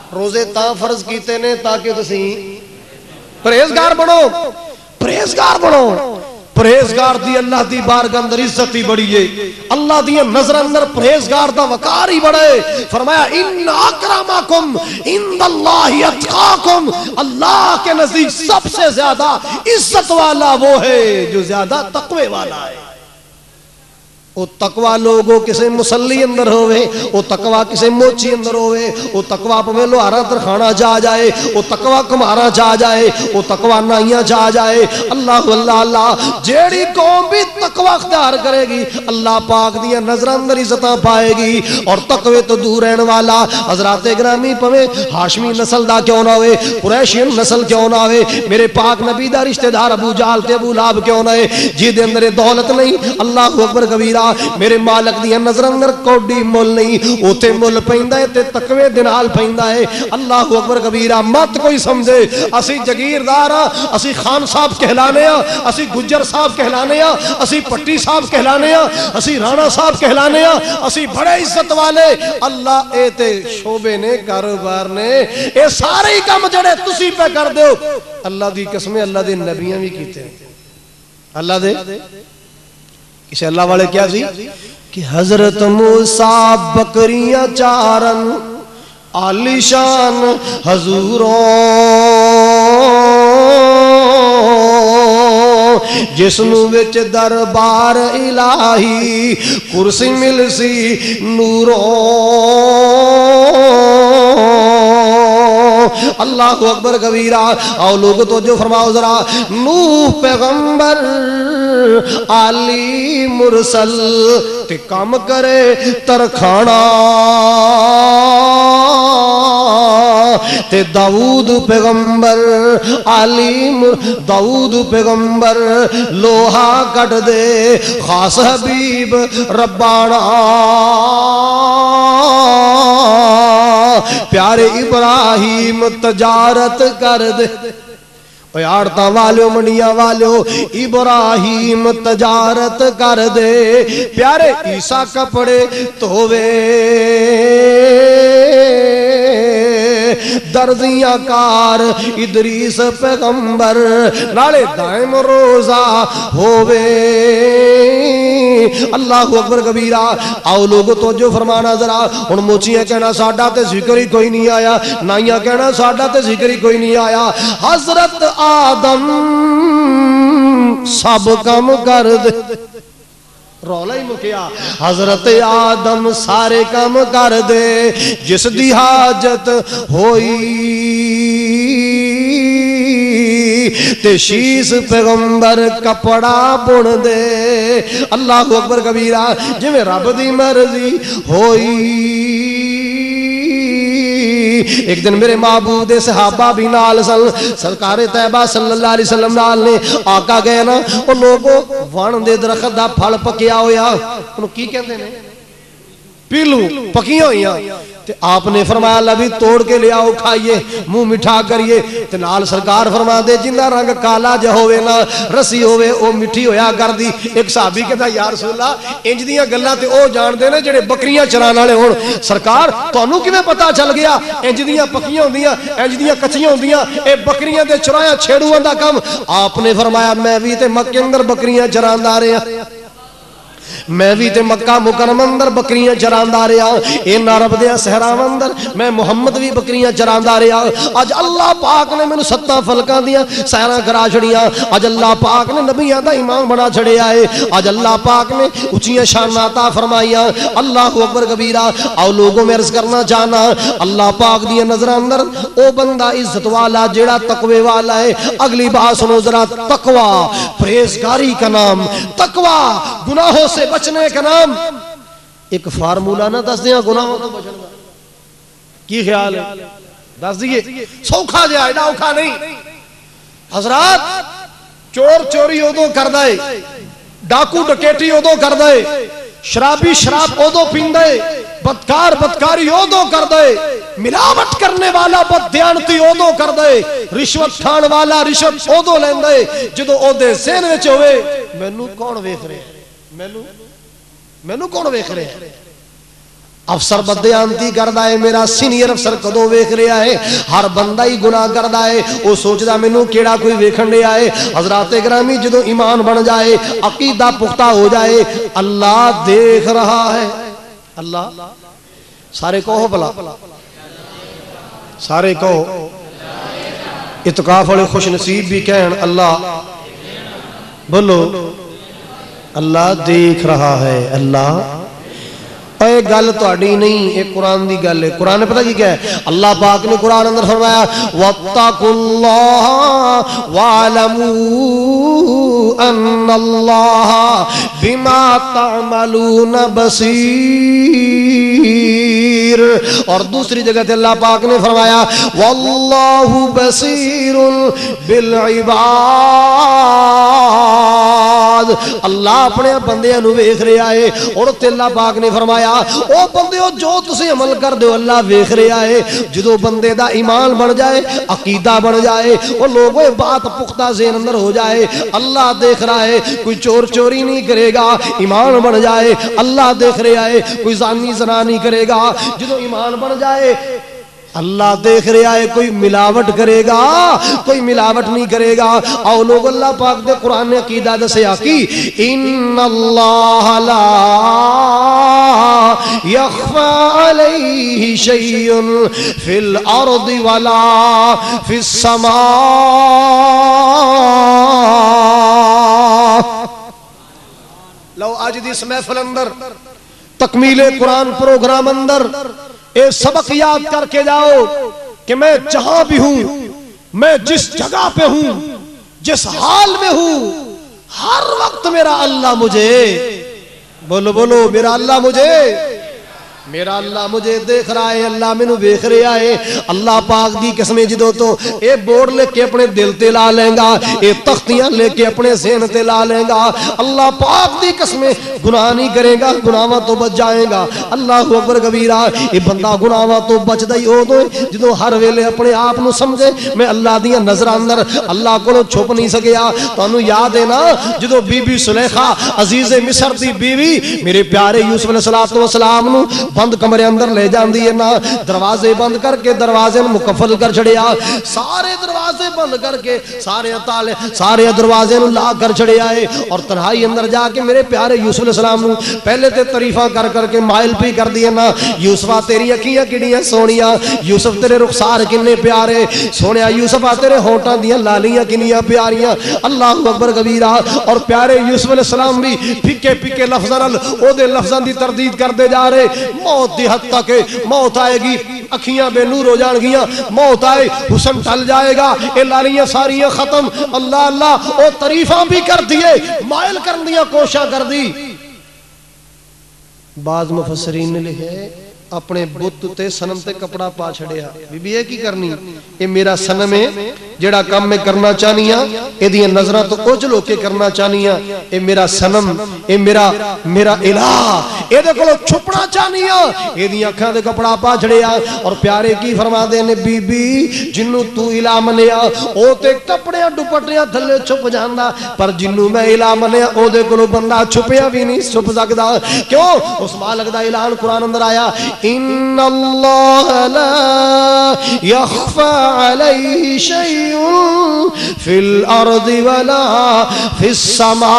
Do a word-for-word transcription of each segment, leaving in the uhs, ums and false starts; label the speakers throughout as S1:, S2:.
S1: روزے تا فرض کیتے نے تاکہ تسی پرہیزگار بنو پرہیزگار بنو پرہیزگار دی اللہ دی بارگاہ اندر عزت ہی بڑی ہے اللہ دی نظر اندر پرہیزگار دا وقار ہی بڑے فرمایا ان اکرمکم عند اللہ اتقاکم اللہ کے نزدیک سب سے زیادہ عزت والا وہ ہے جو زیادہ تقوی والا ہے وہ تقوی لوگوں کسے مسلی اندر ہوئے وہ تقوی کسے موچی اندر ہوئے وہ تقوی پوے لوہارا ترخانہ جا جائے وہ تقوی کمارا جا جائے وہ تقوی نائیاں جا جائے اللہ اللہ اللہ جیڑی قوم بھی تقوی اختیار کرے گی اللہ پاک دیا نظر اندر عزتاں پائے گی اور تقوی تو دور رہن والا حضرات گرامی پوے ہاشمی نسل دا کیوں نہ ہوئے قریشین نسل کیوں نہ ہوئے میرے پاک نبی دا رشتہ دار ابو جہل تے ابو لہب کیوں نہ ہے جی دے اندر دولت نہیں اللہ اکبر کبیرہ میرے مالک دیا نظر اندر کوڑی مول نہیں اوتے مول پہندہ ہے تے تقوی دنال پہندہ ہے اللہ اکبر کبیرہ مت کوئی سمجھے اسی جگیردارا اسی خان صاحب کہلانے ہیں اسی گجر صاحب کہلانے ہیں اسی پٹی صاحب کہلانے ہیں اسی رانا صاحب کہلانے ہیں اسی بڑے عزت والے اللہ اے تے شعبے نے کاروبار نے اے سارے ہی کام جڑے تسی پہ کر دے اللہ دی قسمیں اللہ دے نبیاں بھی کیتے ہیں اللہ دے کسے اللہ والے کیا جی کہ حضرت موسیٰ بکریاں چارن عالی شان حضوروں جسنو وچ دربار الہی کرسی مل سی نوروں اللہ اکبر کبیرہ او لوگ تو جو فرماؤ ذرا نوح پیغمبر علی مرسل تے کام کرے ترکھانا تے داؤد پیغمبر علی داؤد پیغمبر لوہا کٹ دے خاص حبیب ربانا پیارے ابراہیم تجارت کر دے آڑتا والیو منڈیاں والیو ابراہیم تجارت کر دے پیارے عیسیٰ کپڑے تووے درزیاں کار ادریس پیغمبر نالے دائم روزہ ہووے اللہ اکبر کبیرہ آؤ لوگ تو جو فرمانا ذرا ان موچیاں کہنا ساڑھا تے ذکر ہی کوئی نہیں آیا نائیاں کہنا ساڑھا تے ذکر ہی کوئی نہیں آیا حضرت آدم سب کم کر دے رولا ہی مکیا حضرت آدم سارے کم کر دے جس دی حاجت ہوئی تے شیس پیغمبر کپڑا بن دے اللہ اکبر کبیرہ جی میں رب دی مرضی ہوئی ایک دن میرے معبود صحابہ بھی نال سن سرکار طیبہ صلی اللہ علیہ وسلم نال نے آقا گئے نا وہ لوگوں وان دے درخت دا پھل پکیا ہویا انہوں کی کہتے ہیں پیلو پکیاں ہوئیاں تے آپ نے فرمایا لبی توڑ کے لے آؤ کھائیے منہ مٹھا کریے تے نال سرکار فرما دے جنہ رنگ کالا جا ہوئے نا رسی ہوئے او مٹھی ہویا کر دی ایک صحابی کہتا یا رسول اللہ انج دیاں گلاں تے او جان دے نے جڑے بکریاں چران والے ہون سرکار تانوں کیویں پتہ چل گیا انج دیاں پکیاں ہوندیاں انج دیاں کچیاں ہوندیاں اے بکریاں دے چرایا چھیڑواں دا کم آپ نے فرمایا میں بھی تے مکے اندر بکریاں چراندا رہیا میں بھی تے مکہ مکرم اندر بکریاں چراندہ رہا اے نارب دیا سہرام اندر میں محمد بھی بکریاں چراندہ رہا آج اللہ پاک نے میں نے ستہ فلکان دیا سہران کرا چھڑیاں آج اللہ پاک نے نبیان دا امام بنا چھڑے آئے آج اللہ پاک نے اچھیاں شاناتا فرمائیاں اللہ اکبر کبیرہ آؤ لوگوں میں عرض کرنا چاہنا اللہ پاک دیا نظر اندر او بندہ عزت والا جیڑا تقوی والا ہے اگلی بات سنو ذرا تقوی پریزگاری کا نام تقوی گناہوں سے بچنے کا نام ایک فارمولہ نہ دس دیا گناہوں تو بچنے کا کی خیال ہے دس دیئے سوکھا جائے ایڈا اوکھا نہیں حضرات چور چوری ہو دو کر دائے ڈاکو ڈکیٹی ہو دو کر دائے شرابی شراب ہو دو پین دائے بدکار بدکاری ہو دو کر دائے ملاوٹ کرنے والا بددیانتی ہو دو کر دائے رشوت کھان والا رشوت ہو دو لین دائے جدو او دے سین وچ ہوئے میں نو کون ویخ رہے میں نو میں نو کون ویخ رہے افسر بدیانتی کردا ہے میرا سینئر افسر کدوں ویکھ رہا ہے ہر بندہ ہی گناہ کردا ہے وہ سوچدا مینوں کیڑا کوئی ویکھن دیا ہے حضرات گرامی جدوں ایمان بن جائے عقیدہ پختہ ہو جائے اللہ دیکھ رہا ہے اللہ سارے کہو بلا سارے کہو اتقاف والے خوش نصیب بھی کہن اللہ بولو اللہ دیکھ رہا ہے اللہ اے گل تہاڈی نہیں اے قرآن دی گل ہے قرآن نے پتہ کی کیا ہے اللہ پاک نے قرآن اندر فرمایا واتقوا اللہ واعلموا ان اللہ بما تعملون بصیر اور دوسری جگہ تے اللہ پاک نے فرمایا واللہ بصیر بالعباد اللہ اپنے بندیاں نو ویکھ رہا ہے اور تے اللہ پاک نے فرمایا او بندیو جو تسی عمل کر دو اللہ ویکھ رہا ہے جدو بندے دا ایمان بن جائے عقیدہ بن جائے وہ لوگوں بات پختہ ذہن اندر ہو جائے اللہ دیکھ رہا ہے کوئی چور چوری نہیں کرے گا ایمان بن جائے اللہ دیکھ رہا ہے کوئی زانی زنا نہیں کرے گا جدو ایمان بن جائے اللہ دیکھ رہا ہے کوئی ملاوٹ کرے گا کوئی ملاوٹ نہیں کرے گا اور لوگ اللہ پاک دے قرآن نے عقیدہ دسیا کی ان اللہ لا یخفى علیہ شیء فی الارض ولا فی السماء لو آج دی اس محفل اندر تکمیل قرآن پروگرام اندر اے سبق یاد کر کے جاؤ کہ میں جہاں بھی ہوں میں جس جگہ پہ ہوں جس حال میں ہوں ہر وقت میرا اللہ مجھے بولو بولو میرا اللہ مجھے میرا اللہ مجھے دیکھ رہا ہے اللہ میں نو ویکھ رہا ہے اللہ پاک دی قسمیں جدو تو اے بورڈ لے کے اپنے دل تے لا لیں گا اے تختیاں لے کے اپنے ذہن تے لا لیں گا اللہ پاک دی قسمیں گناہ نہیں کرے گا گناہاں تو بچ جائے گا اللہ اکبر کبیرہ اے بندہ گناہاں تو بچ دئی ہو دو جدو ہر ویلے اپنے آپ نو سمجھے میں اللہ دیاں نظر اندر اللہ کو چھپ نہیں سکیا تو انہوں یاد ہے نا جدو بی بی سلیخہ عزیز مصر دی بیوی میرے پیارے یوسف علیہ السلام نو بند کمرے اندر لے جان دیئے نا دروازے بند کر کے دروازے مکفل کر چھڑیا سارے دروازے بند کر کے سارے تالے سارے دروازے لا کر چھڑیا ہے اور تنہائی اندر جا کے میرے پیارے یوسف علیہ السلام نو پہلے تے تعریفہ کر کر کے مائل پی کر دیئے نا یوسفہ تیری اکھیاں کڑیاں سونیاں یوسف تیرے رخسار کنے پیارے سونیا یوسفہ تیرے ہوٹاں دیاں لالیاں کنیاں پیاریاں اللہ اکبر کبیرہ اور پیارے یوسف علیہ السلام بھی پھکے پھکے لفظاں او دے لفظاں دی تردید کر دے جا رہے موت دی حد تک موت آئے گی اکھیاں بے نور ہو جان گیاں موت آئے حسن ٹل جائے گا اے لالیاں ساریاں ختم اللہ اللہ او تعریفاں بھی کر دیئے مائل کر دیا کوشاں کر دی بعض مفسرین نے لکھے اپنے بت تے سنم تے کپڑا پا چھڑیا بی بی اے کی کرنی اے میرا سنم ہے جڑا کام میں کرنا چاہنیاں اے دیاں نظرہ تو اوجلو کے کرنا چاہنیاں اے میرا سنم اے میرا میرا الہ اے دے کلو چھپنا چاہنیاں اے دیاں کھاں دے کپڑا پا چھڑیا اور پیارے کی فرما دے نے بی بی جنو تو الہ منیا او تے کپڑے ڈپٹیاں تھلے چھپ جاندہ پر جنو میں الہ منیا او دے کلو بندہ چھپیا بھی نہیں چھپ سکدا کیوں اس مالک دا اعلان قرآن اندر آیا ان اللہ لا یخفى علیہ شیء فی الارض ولا فی السماء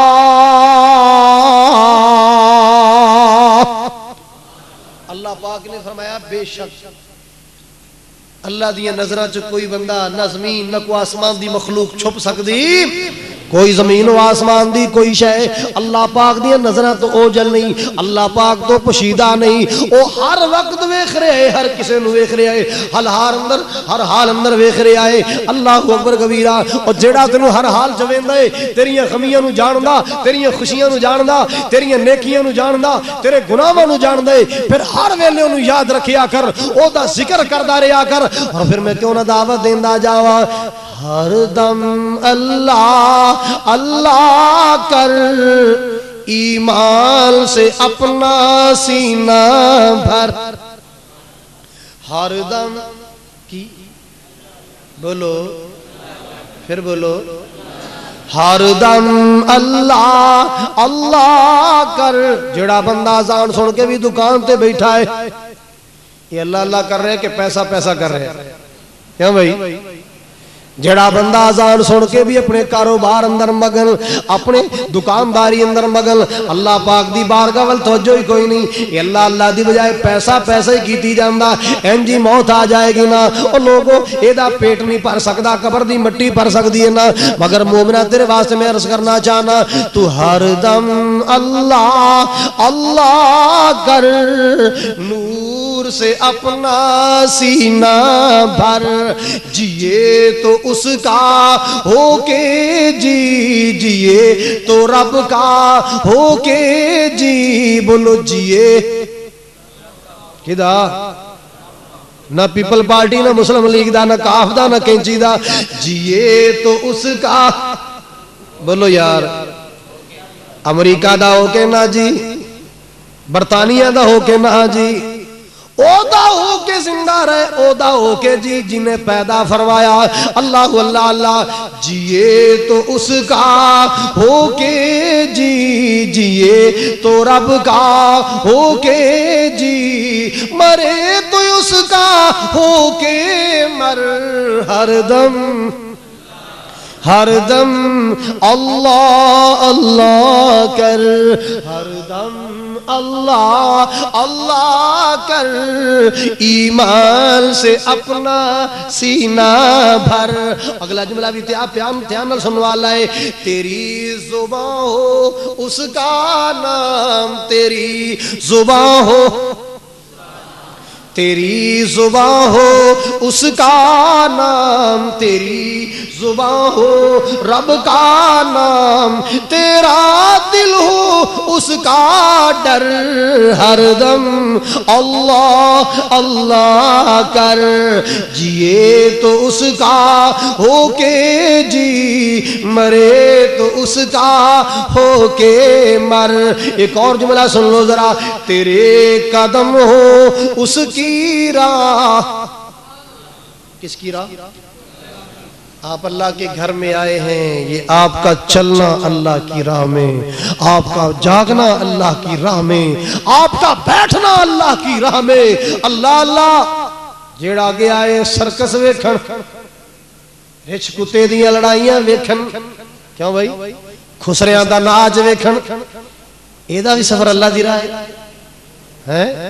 S1: اللہ پاک نے فرمایا بے شک اللہ دیا نظرہ چ کوئی بندہ نہ زمین نہ کوئی آسمان دی مخلوق چھپ سکتی کوئی زمین و آسمان دی کوئی شے اللہ پاک دی نظرہ تو اوجل نہیں اللہ پاک تو پشیدہ نہیں او ہر وقت ویکھ رہے ہیں ہر کسے نو ویکھ رہے ہیں ہر حال اندر ہر حال اندر ویکھ رہے ہیں اللہ اکبر کبیرہ اور جیڑا تینوں ہر حال جویندا ہے تیریاں غمیاں نو جاندا تیریاں خوشیاں نو جاندا تیریاں نیکیاں نو جاندا تیرے گناہاں نو جاندا ہے پھر ہر ویلے اونوں یاد رکھیا کر او دا ذکر کردا رہیا کر اور پھر میں کیوں نہ دعوت دیندا جاواں ہر دم اللہ اللہ کر ایمان سے اپنا سینہ بھر ہر دم کی بولو پھر بولو ہر دم اللہ اللہ کر. جڑا بندہ اذان سن کے بھی دکان تے بیٹھا ہے یہ اللہ اللہ کر رہے کہ پیسہ پیسہ کر رہے کیوں بھائی؟ جڑا بندہ اذان سن کے بھی اپنے کاروبار اندر مگن اپنے دکانداری اندر مگن اللہ پاک دی بارگاہ ول توجہ ہی کوئی نہیں. یہ اللہ اللہ دی بجائے پیسہ پیسہ ہی کیتی جاندا. انجی موت آ جائے گی نا او لوگوں اے دا پیٹ نہیں بھر سکدا قبر دی مٹی بھر سکدی ہے نا. مگر مومنا تیرے واسطے میں عرض کرنا چاہنا تو ہر دم اللہ اللہ کر نور سے اپنا سینہ بھر. جیے تو اس کا ہو کے جی جیے تو رب کا ہو کے جی. بولو جیے کدا نہ پیپل پارٹی نہ مسلم لیگ دا نہ کاف دا نہ کینچی دا. جیے تو اس کا بولو یار امریکہ دا ہو کے نہ جی برطانیہ دا ہو کے نہ جی اودا ہو کے زندہ رہے اودا ہو کے جی جنہیں پیدا فرمایا اللہ اللہ اللہ. جیے تو اس کا ہو کے جی جیے تو رب کا ہو کے جی مرے تو اس کا ہو کے مر. ہر دم ہر دم اللہ اللہ کر. ہر دم اللہ اللہ کر. ایمان سے اپنا سینہ بھر. اگلا جملہ بھی پیان پیان سنوا لائے. تیری زبان ہو اس کا نام تیری زبان ہو تیری زبان ہو اس کا نام تیری زبان ہو رب کا نام تیرا دل ہو اس کا ڈر. ہر دم اللہ اللہ کر. جیے تو اس کا ہو کے جی مرے تو اس کا ہو کے مر. ایک اور جملہ سن لو ذرا. تیرے قدم ہو اس کی راہ. کس کی راہ؟ آپ اللہ کے گھر میں آئے ہیں یہ آپ کا چلنا اللہ کی راہ میں آپ کا جاگنا اللہ کی راہ میں آپ کا بیٹھنا اللہ کی راہ میں. اللہ اللہ جیڑا گیا ہے سرکس ویکھن رچ کتے دیاں لڑائیاں ویکھن کیوں بھائی خسریاں دا ناچ ویکھن اے دا بھی سفر اللہ دی راہ ہے.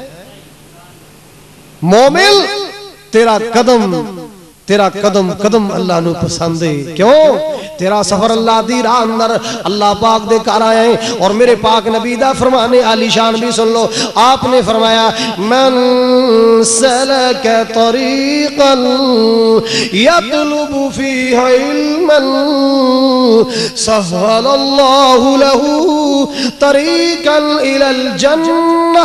S1: مومن تیرا قدم تیرا قدم قدم اللہ نو پسند ہے. کیوں؟ تیرا سفر اللہ دی راہ اندر اللہ پاک دے کر آئے ہیں. اور میرے پاک نبی دا فرمانے عالی شان بھی سن لو. آپ نے فرمایا من سلک طریقا یطلب فیہ علما سہل اللہ له طریقا الی الجنہ.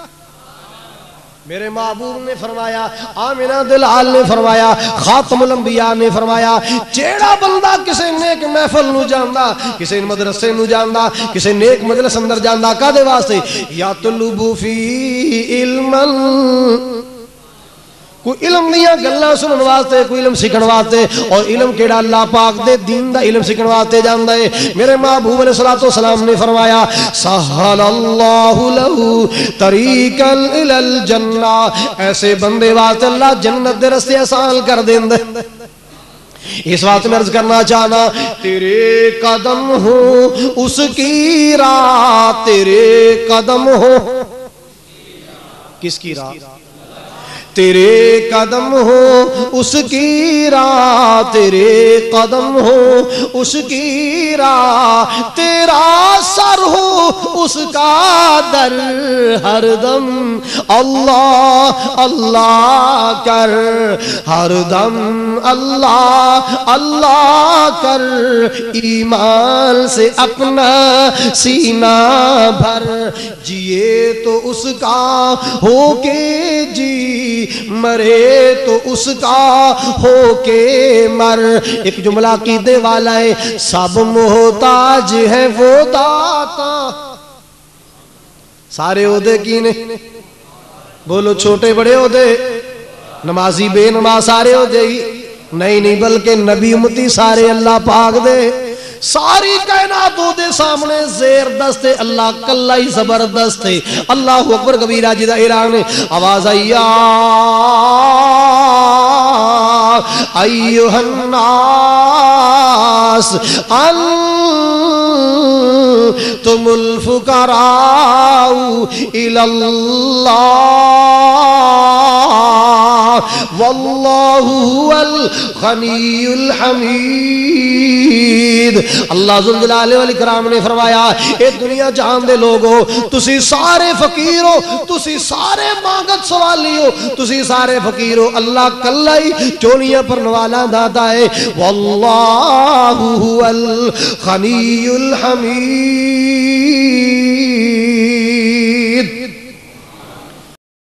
S1: میرے محبوب نے فرمایا آمنہ دلال نے فرمایا خاتم الانبیاء نے فرمایا جیڑا بندہ کسے نیک محفل نو جاندہ کسے مدرسے نو جاندہ کسے نیک مجلس اندر جاندہ کا دے واسطے یا طلبو فی علما کوئی علم دیا گلہ سنن واسطے کوئی علم سکھن واسطے اور علم کیڑا اللہ پاک دے دین دا علم سکھن واسطے جاندہ ہے. میرے محبوب علیہ السلام نے فرمایا سہل اللہ لہو طریقا الی الجنہ. ایسے بندے واسطے اللہ جنت دے رستے آسان کر دیں دے. اس بات میں عرض کرنا چاہنا تیرے قدم ہو اس کی راہ تیرے قدم ہو کس کی راہ تیرے قدم ہو اس کی راہ تیرے قدم ہو اس کی راہ تیرا سر ہو اس کا در. ہر دم اللہ اللہ کر ہر دم اللہ اللہ کر. ایمان سے اپنا سینہ بھر. جیے تو اس کا ہو کے جی مرے تو اس کا ہو کے مر. ایک جملہ عقیدے والا ہے سب محتاج ہے وہ داتا. سارے عہدے کی نے بولو چھوٹے بڑے عہدے نمازی بے نماز سارے عہدے ہی نہیں نہیں بلکہ نبی امتی سارے اللہ پاک دے ساری کائنات دے سامنے زیر دست ہے، اللہ کلا ہی زبردست ہے۔ اللہ اکبر کبیرہ جی دا اعلان ہے، آواز آیا ایھا الناس انتم الفقراء الی اللہ واللہ هو الغنی الحمید۔ اللہ ذو الجلال والاکرام نے فرمایا اے دنیا جہان دے لوگو، تسی سارے فقیر ہو، تسی سارے مانگت سوالی ہو، تسی سارے فقیر ہو، اللہ کلا ہی چونیاں پر نوالا داتا ہے۔ واللہ هو الغنی الحمید۔